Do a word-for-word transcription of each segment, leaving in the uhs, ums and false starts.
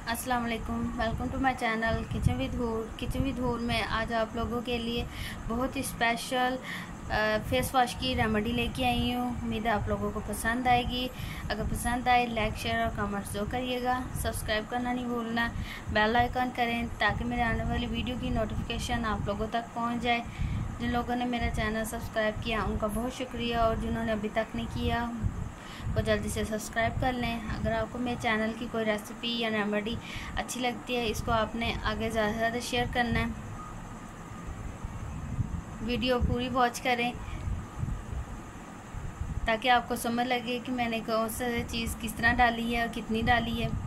अस्सलाम वालेकुम, welcome to my channel kitchen with Hoor. Kitchen with Hoor में आज आप लोगों के लिए बहुत ही स्पेशल फेस वॉश की रेमेडी लेके आई हूँ। उम्मीद है आप लोगों को पसंद आएगी। अगर पसंद आए लाइक शेयर और कमेंट जो करिएगा। सब्सक्राइब करना नहीं भूलना, बेल आइकन करें ताकि मेरे आने वाली वीडियो की नोटिफिकेशन आप लोगों तक पहुँच जाए। जिन लोगों ने मेरा चैनल सब्सक्राइब किया उनका बहुत शुक्रिया, और जिन्होंने अभी तक नहीं किया वो जल्दी से सब्सक्राइब कर लें। अगर आपको मेरे चैनल की कोई रेसिपी या रेमेडी अच्छी लगती है, इसको आपने आगे ज़्यादा से ज़्यादा शेयर करना है। वीडियो पूरी वॉच करें ताकि आपको समझ लगे कि मैंने कौन सा चीज़ किस तरह डाली है और कितनी डाली है।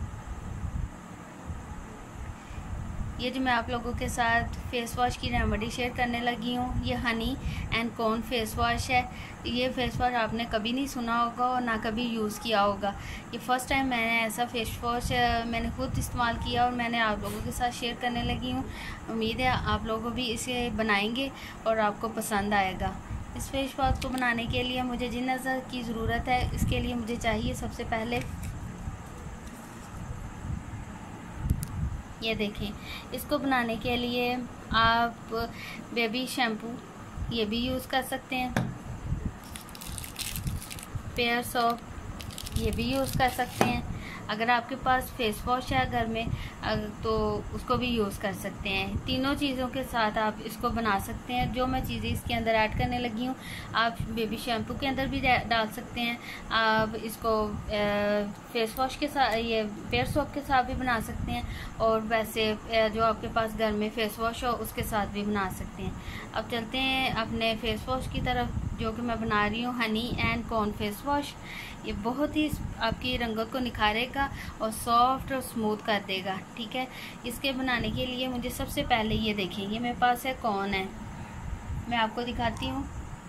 ये जो मैं आप लोगों के साथ फेस वॉश की रेमेडी शेयर करने लगी हूँ, ये honey and corn face wash है। ये फेस वॉश आपने कभी नहीं सुना होगा और ना कभी यूज़ किया होगा। ये फ़र्स्ट टाइम मैंने ऐसा फेस वॉश मैंने खुद इस्तेमाल किया और मैंने आप लोगों के साथ शेयर करने लगी हूँ। उम्मीद है आप लोग भी इसे बनाएंगे और आपको पसंद आएगा। इस फेस वॉश को बनाने के लिए मुझे जिन अज़ा की ज़रूरत है, इसके लिए मुझे चाहिए सबसे पहले ये देखें। इसको बनाने के लिए आप बेबी शैम्पू ये भी यूज़ कर सकते हैं, पेयर सोप ये भी यूज़ कर सकते हैं। अगर आपके पास फेस वॉश है घर में तो उसको भी यूज़ कर सकते हैं। तीनों चीज़ों के साथ आप इसको बना सकते हैं। जो मैं चीज़ें इसके अंदर ऐड करने लगी हूँ, आप बेबी शैम्पू के अंदर भी डाल सकते हैं। आप इसको फेस वॉश के साथ ये पेयर सोप के साथ भी बना सकते हैं, और वैसे जो आपके पास घर में फेस वॉश हो उसके साथ भी बना सकते हैं। अब चलते हैं अपने फेस वॉश की तरफ, जो कि मैं बना रही हूँ honey and corn face wash. ये बहुत ही आपकी रंगत को निखारेगा और सॉफ्ट और स्मूथ कर देगा। ठीक है, इसके बनाने के लिए मुझे सबसे पहले ये देखें, ये मेरे पास है कॉर्न है, मैं आपको दिखाती हूँ।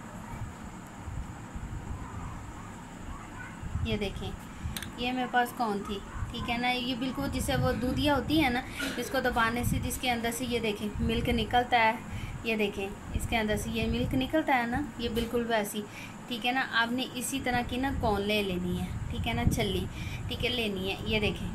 ये देखें, ये मेरे पास कॉर्न थी, ठीक है ना। ये बिल्कुल जिसे वो दूधिया होती है ना, इसको दबाने से जिसके अंदर से ये देखें मिल्क निकलता है, ये देखें इसके अंदर से ये मिल्क निकलता है ना, ये बिल्कुल वैसी। ठीक है ना, आपने इसी तरह की ना कॉर्न ले लेनी है, ठीक है ना, छल्ली ठीक है लेनी है। ये देखें,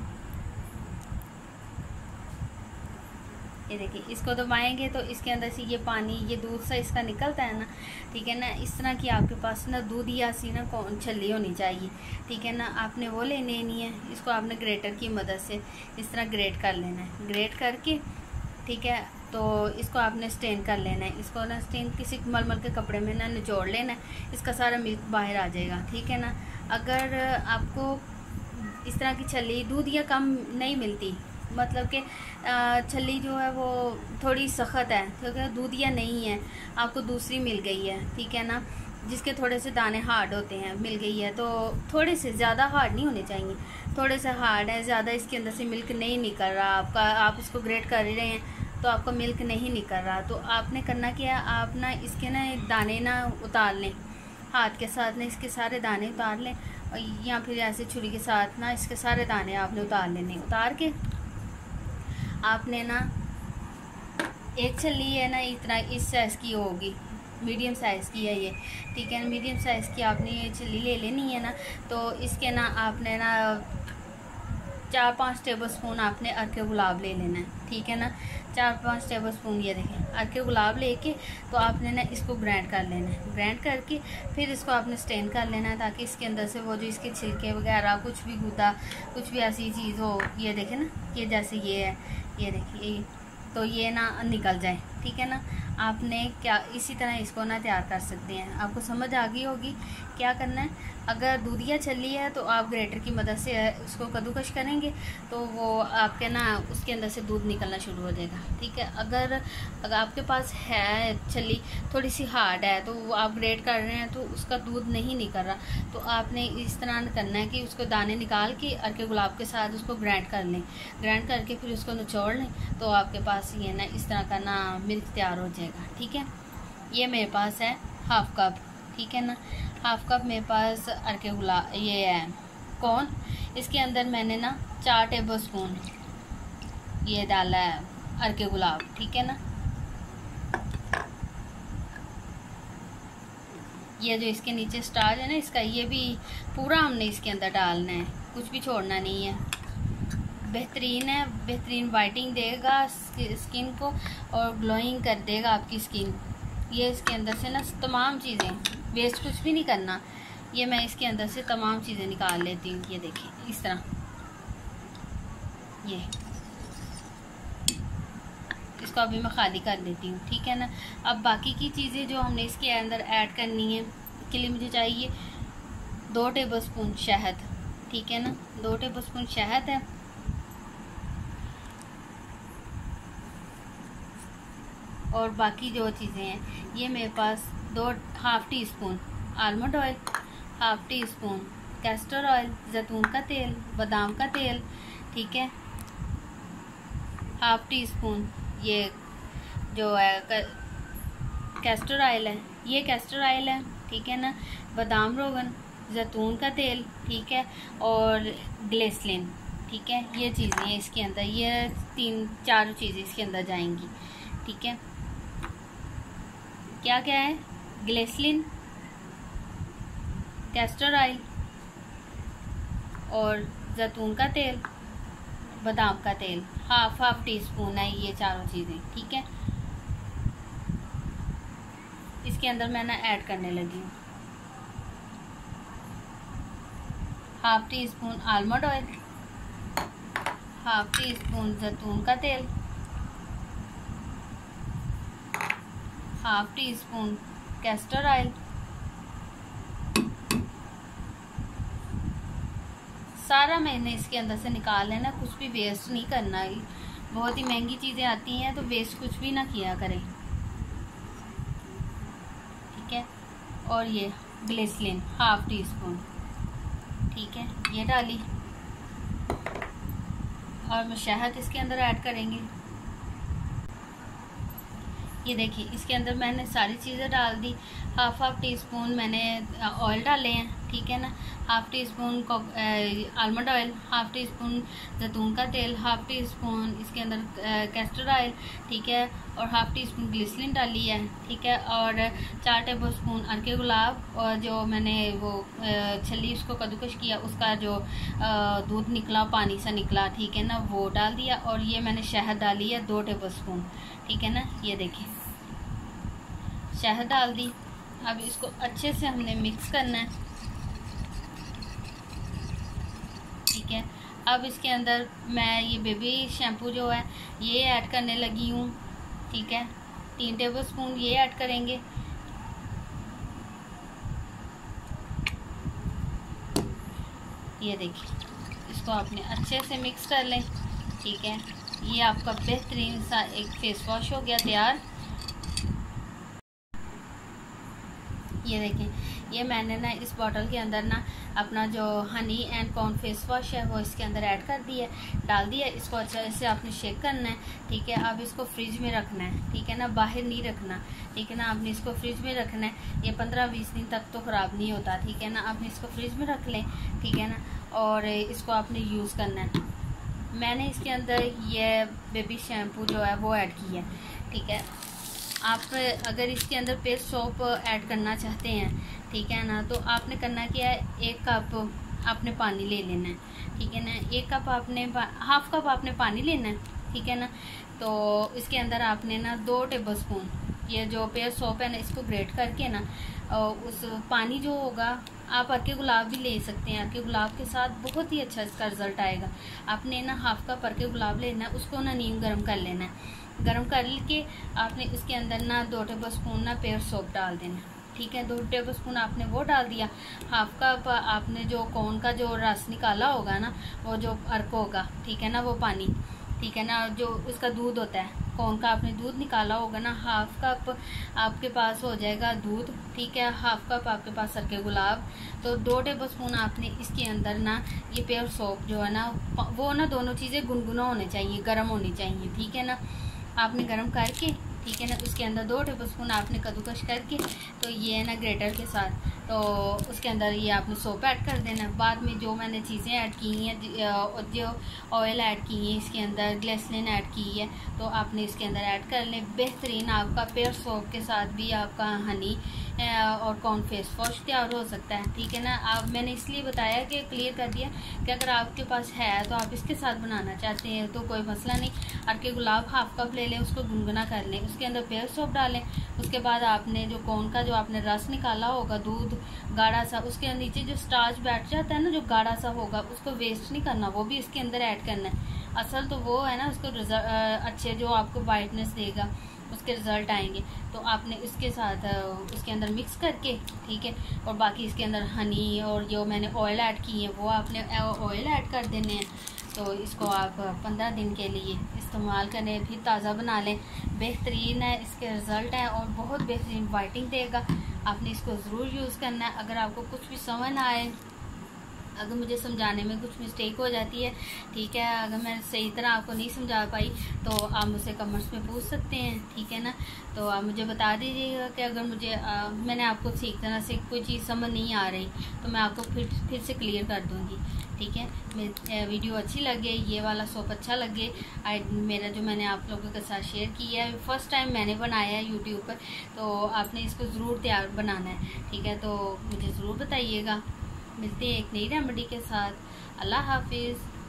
ये देखिए इसको दबाएंगे तो इसके अंदर से ये पानी ये दूध सा इसका निकलता है ना, ठीक है ना। इस तरह की आपके पास ना दूध या सी ना कौन छल्ली होनी चाहिए, ठीक है ना। आपने वो ले लेनी है, इसको आपने ग्रेटर की मदद से इस तरह ग्रेट कर लेना है। ग्रेट करके ठीक है, तो इसको आपने स्टेन कर लेना है। इसको ना स्टेन किसी मलमल के कपड़े में ना निचोड़ लेना है, इसका सारा मिल्क बाहर आ जाएगा, ठीक है ना। अगर आपको इस तरह की छल्ली दूध या कम नहीं मिलती, मतलब कि छल्ली जो है वो थोड़ी सख्त है, ठीक है, दूधिया नहीं है, आपको दूसरी मिल गई है, ठीक है ना, जिसके थोड़े से दाने हार्ड होते हैं, मिल गई है तो थोड़े से ज़्यादा हार्ड नहीं होने चाहिए, थोड़े से हार्ड है, ज़्यादा इसके अंदर से मिल्क नहीं निकल रहा आपका, आप इसको ग्रेट कर रहे हैं तो आपका मिल्क नहीं निकल रहा, तो आपने करना क्या है, आप ना इसके ना दाने ना उतार लें, हाथ के साथ ना इसके सारे दाने उतार लें, या फिर ऐसे छुरी के साथ ना इसके सारे दाने आपने उतार लेने। उतार के आपने ना एक छल्ली है ना इतना इस साइज़ की होगी, मीडियम साइज़ की है ये, ठीक है। मीडियम साइज़ की आपने ये छल्ली ले लेनी है ना, तो इसके ना आपने ना चार पाँच टेबल स्पून आपने अर्के गुलाब ले लेना है, ठीक है ना। चार पाँच टेबल स्पून ये देखें अर्के गुलाब लेके तो आपने ना इसको ग्राइंड कर लेना है। ग्राइंड करके फिर इसको आपने स्टेन कर लेना है, ताकि इसके अंदर से वो जो इसके छिलके वगैरह कुछ भी गुदा कुछ भी ऐसी चीज़ हो, ये देखें ना, ये जैसे ये है, ये देखिए, तो ये ना निकल जाए, ठीक है ना। आपने क्या इसी तरह इसको ना तैयार कर सकते हैं। आपको समझ आ गई होगी क्या करना है। अगर दूधिया छल्ली है तो आप ग्रेटर की मदद से उसको कद्दूकश करेंगे तो वो आपके ना उसके अंदर से दूध निकलना शुरू हो जाएगा, ठीक है। अगर अगर आपके पास है छल्ली थोड़ी सी हार्ड है तो वो आप ग्रेट कर रहे हैं तो उसका दूध नहीं निकल रहा, तो आपने इस तरह करना है कि उसको दाने निकाल के अर्के गुलाब के साथ उसको ग्राइंड कर लें। ग्राइंड करके फिर उसको निचोड़ लें तो आपके पास ये ना इस तरह का ना मिल्क तैयार हो जाएगा, ठीक है। ये मेरे पास है हाफ कप, ठीक है ना, हाफ कप मेरे पास अर्के गुलाब ये है कॉर्न। इसके अंदर मैंने ना चार टेबल स्पून ये डाला है अर्के गुलाब, ठीक है ना। ये जो इसके नीचे स्टार्च है ना इसका, ये भी पूरा हमने इसके अंदर डालना है, कुछ भी छोड़ना नहीं है। बेहतरीन है, बेहतरीन वाइटिंग देगा स्किन को और ग्लोइंग कर देगा आपकी स्किन। ये इसके अंदर से ना तमाम चीज़ें, वेस्ट कुछ भी नहीं करना। ये मैं इसके अंदर से तमाम चीज़ें निकाल लेती हूँ। ये देखिए इस तरह, ये इसको अभी मैं खाली कर देती हूँ, ठीक है ना। अब बाकी की चीज़ें जो हमने इसके अंदर ऐड करनी है, इसके लिए मुझे चाहिए दो टेबलस्पून शहद, ठीक है ना। दो टेबलस्पून शहद है, और बाकी जो चीज़ें हैं ये मेरे पास दो half teaspoon almond oil, half teaspoon castor oil, जैतून का तेल, बादाम का तेल, ठीक है। हाफ़ टी स्पून ये जो है कैस्टर ऑयल है, ये कैस्टर ऑयल है, ठीक है ना। बादाम रोगन, जैतून का तेल, ठीक है, और ग्लिसरीन, ठीक है। ये चीज़ें हैं इसके अंदर, ये तीन चार चीज़ें इसके अंदर जाएंगी, ठीक है। क्या क्या है? ग्लिसरीन, कैस्टर ऑयल और जैतून का तेल, बादाम का तेल, हाफ हाफ टी स्पून है ये चारों चीज़ें, ठीक है। इसके अंदर मैं ना ऐड करने लगी हूँ half teaspoon almond oil, half teaspoon जैतून का तेल, half teaspoon castor oil, सारा मैंने इसके अंदर से निकाल लेना, कुछ भी वेस्ट नहीं करना है। बहुत ही महंगी चीज़ें आती हैं तो वेस्ट कुछ भी ना किया करें, ठीक है। और ये ग्लिसरीन हाफ टी स्पून, ठीक है, ये डाली। और मैं शहद इसके अंदर ऐड करेंगे। ये देखिए इसके अंदर मैंने सारी चीज़ें डाल दी। हाफ हाफ टी स्पून मैंने ऑयल डाले हैं, ठीक है ना। Half teaspoon almond oil, half teaspoon जैतून का तेल, हाफ टी स्पून इसके अंदर कैस्टर ऑयल, ठीक है, और हाफ टी स्पून ग्लिसरीन डाली है, ठीक है। और चार टेबल स्पून अरके गुलाब, और जो मैंने वो छली उसको कद्दूकश किया उसका जो दूध निकला, पानी सा निकला, ठीक है ना, वो डाल दिया। और ये मैंने शहद डाली है दो टेबल स्पून, ठीक है ना। ये देखिए शहद डाल दी। अब इसको अच्छे से हमने मिक्स करना है, ठीक है। अब इसके अंदर मैं ये बेबी शैम्पू जो है ये ऐड करने लगी हूँ, ठीक है। तीन टेबल स्पून ये ऐड करेंगे। ये देखिए इसको आपने अच्छे से मिक्स कर लें, ठीक है। ये आपका बेहतरीन सा एक फेस वॉश हो गया तैयार। ये देखें ये मैंने ना इस बॉटल के अंदर ना अपना जो honey and corn face wash है वो इसके अंदर ऐड कर दिया, डाल दिया। इसको अच्छे से आपने शेक करना है, ठीक है। अब इसको फ्रिज में रखना है, ठीक है ना, बाहर नहीं रखना, ठीक है ना। आपने इसको फ्रिज में रखना है, ये पंद्रह बीस दिन तक तो ख़राब नहीं होता, ठीक है ना। आपने इसको फ्रिज में रख लें, ठीक है ना, और इसको आपने यूज़ करना है। मैंने इसके अंदर ये बेबी शैम्पू जो है वो ऐड किया है, ठीक है। आप अगर इसके अंदर पेस्ट सोप ऐड करना चाहते हैं, ठीक है ना, तो आपने करना क्या है, एक कप आपने पानी ले लेना है, ठीक है ना। एक कप आपने हाफ कप आपने पानी लेना है, ठीक है ना। तो इसके अंदर आपने ना दो टेबल स्पून ये जो पेस्ट सोप है ना इसको ग्रेट करके ना उस पानी जो होगा, आप अरके गुलाब भी ले सकते हैं, अरके गुलाब के साथ बहुत ही अच्छा इसका रिजल्ट आएगा। आपने ना हाफ कप अरके गुलाब लेना है, उसको ना नीम गर्म कर लेना है। गर्म कर के आपने इसके अंदर ना दो टेबल स्पून ना पेयर सोप डाल देना, ठीक है। दो टेबल स्पून आपने वो डाल दिया। हाफ कप आपने जो कॉर्न का जो रस निकाला होगा ना, वो जो अर्क होगा, ठीक है ना, वो पानी, ठीक है ना, जो उसका दूध होता है कॉर्न का आपने दूध निकाला होगा ना, हाफ कप आपके पास हो जाएगा दूध, ठीक है। हाफ कप आपके पास अरके गुलाब, तो दो टेबल स्पून आपने इसके अंदर ना ये पेयर सोप जो है ना वो ना दोनों चीज़ें गुनगुना होने चाहिए, गर्म होनी चाहिए, ठीक है ना। आपने गर्म करके, ठीक है ना, उसके अंदर दो टेबल स्पून आपने कद्दूकश करके, तो ये है ना ग्रेटर के साथ तो उसके अंदर ये आपने सोप ऐड कर देना है। बाद में जो मैंने चीज़ें ऐड की हैं, जो ऑयल ऐड की है इसके अंदर, ग्लिसरीन ऐड की है, तो आपने इसके अंदर ऐड कर लें। बेहतरीन आपका पेयर सोप के साथ भी आपका हनी और कॉर्न फेस वॉश तैयार हो सकता है। ठीक है ना। आप मैंने इसलिए बताया कि क्लियर कर दिया कि अगर आपके पास है तो आप इसके साथ बनाना चाहते हैं तो कोई मसला नहीं। अरके गुलाब हाफ कप ले लें, उसको गुनगुना कर लें, उसके अंदर पेयर सोप डालें। उसके बाद आपने जो कॉर्न का जो आपने रस निकाला होगा, दूध गाढ़ा सा, उसके नीचे जो स्टार्च बैठ जाता है ना, जो गाढ़ा सा होगा, उसको वेस्ट नहीं करना, वो भी इसके अंदर ऐड करना है। असल तो वो है ना, उसको अच्छे जो आपको वाइटनेस देगा, उसके रिजल्ट आएंगे। तो आपने इसके साथ उसके अंदर मिक्स करके, ठीक है, और बाकी इसके अंदर हनी और जो मैंने ऑयल ऐड की है वो आपने ऑयल ऐड कर देने हैं। तो इसको आप पंद्रह दिन के लिए इस्तेमाल करें, फिर ताज़ा बना लें। बेहतरीन है, इसके रिज़ल्ट हैं और बहुत बेहतरीन वाइटिंग देगा। आपने इसको ज़रूर यूज़ करना है। अगर आपको कुछ भी समझ ना आए, अगर मुझे समझाने में कुछ मिस्टेक हो जाती है, ठीक है, अगर मैं सही तरह आपको नहीं समझा पाई तो आप मुझसे कमेंट्स में पूछ सकते हैं। ठीक है ना। तो आप मुझे बता दीजिएगा कि अगर मुझे आ, मैंने आपको ठीक तरह से कोई चीज़ समझ नहीं आ रही तो मैं आपको फिर फिर से क्लियर कर दूँगी। ठीक है। मेरी वीडियो अच्छी लगे, ये वाला सोप अच्छा लगे, मेरा जो मैंने आप लोगों के साथ शेयर किया है, फर्स्ट टाइम मैंने बनाया है यूट्यूब पर, तो आपने इसको ज़रूर तैयार बनाना है। ठीक है। तो मुझे ज़रूर बताइएगा। मिलते हैं एक नई रेमेडी के साथ। अल्लाह हाफिज़।